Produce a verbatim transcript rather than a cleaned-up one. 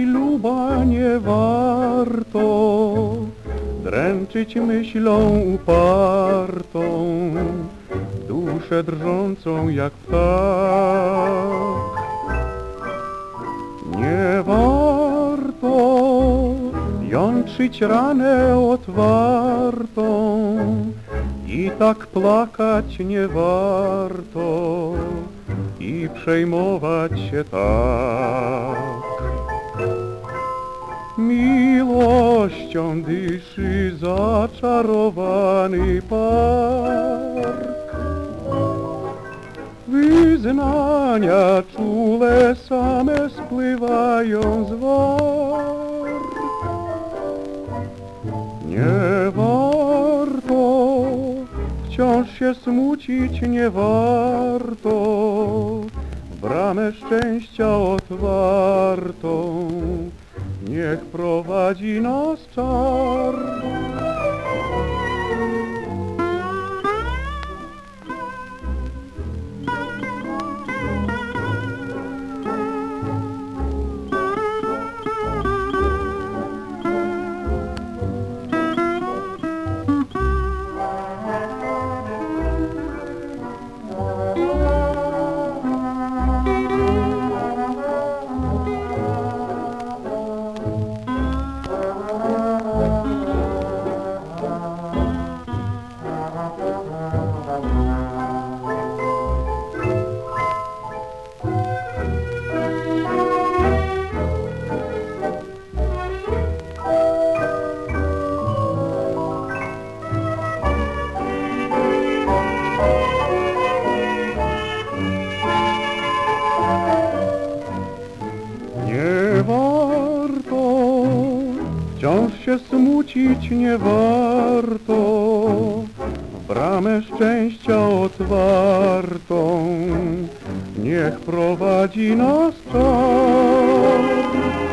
śluba nie warto dręczyć myślą upartą, duszę drżącą jak ptak. Nie warto jątrzyć ranę otwartą i tak plakać nie warto i przejmować się tak. Miłością dyszy zaczarowany park. Wyznania czule same spływają z warg. Nie warto wciąż się smucić, nie warto bramę szczęścia otwartą niech prowadzi nas czar. Nie warto wciąż się smucić, nie warto bramę szczęścia otwartą niech prowadzi nas czar.